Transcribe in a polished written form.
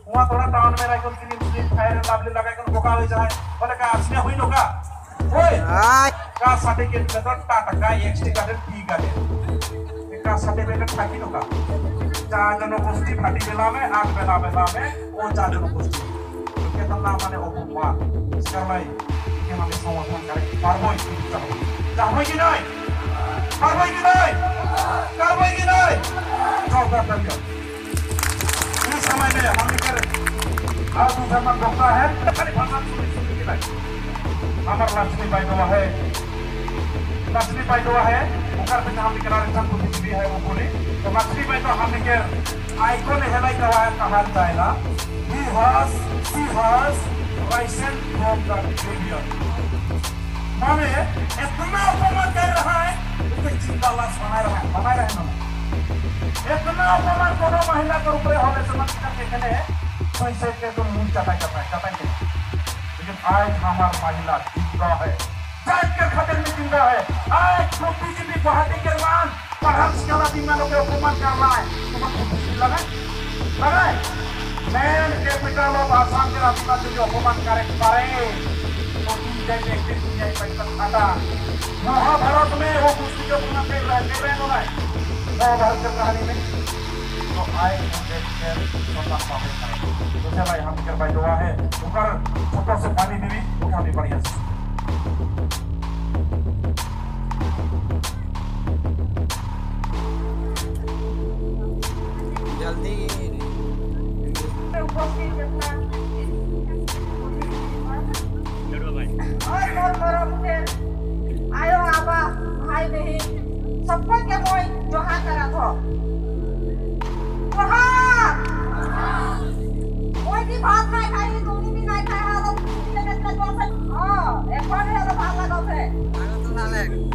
वहाँ थोड़ा टाउन में रह कर फिल्म फिल्म फायर लाभले लगा कर बोका हो जाए बोले का असली हुई नो का ओए का सर्टिफिकेट में तो टाटा का एक्सटी का टी का का सर्टिफिकेट फाटी नो का चार जनों गोष्ठी फाटी बेला में आग बेला में वो चार जनों गोष्ठी तो क्या तब नाम माने ओपुमा इसका कि हमें समाधान करें पारबोई चाहोगी नहीं पारबोई नहीं चौक कर इस समय में हम कर आज धर्म बोलता है खाली भाषा सुनी के लिए हमार लक्ष्मीबाई दवा है उनका पे हम के नारे चंद कुछ भी है वो बोले तो लक्ष्मीबाई तो हम के आइकॉन है भाई कहा जाएगा he has risen from the grave माने इतना अपमान कर रहा है उसके चिंता लाश बनाए रहा है ना इतना अपमान कोनो महिला के ऊपर होने से मत करके पैसे के तो मुंह चटाई लेकिन आज हमार महिला जिंदा है जात के खातिर में जिंदा है आज छोटी सी भी गुवाहाटी के मान पढ़ा लिखा दिमाग के अपमान कर रहा है तुम्हें खुशी लगा मैन कैपिटल ऑफ आसाम के रास्ता से जो अपमान करे तो जैसे एक दिन दुनिया की पैसा खाता महाभारत में वो कुश्ती जो पुनः खेल रहे हैं महाभारत की कहानी में तो आए तो भाई हम कर भाई दुआ है ऊपर छोटा से पानी भी उठा भी बढ़िया से जल्दी आयो आबा भाई बहन सबको के मोय जोहार करा थो जोहार कोई की भात नहीं खाई दूनी भी नहीं खाई हां तो एक बार है तो भात लगाओ थे आगो तो ना ले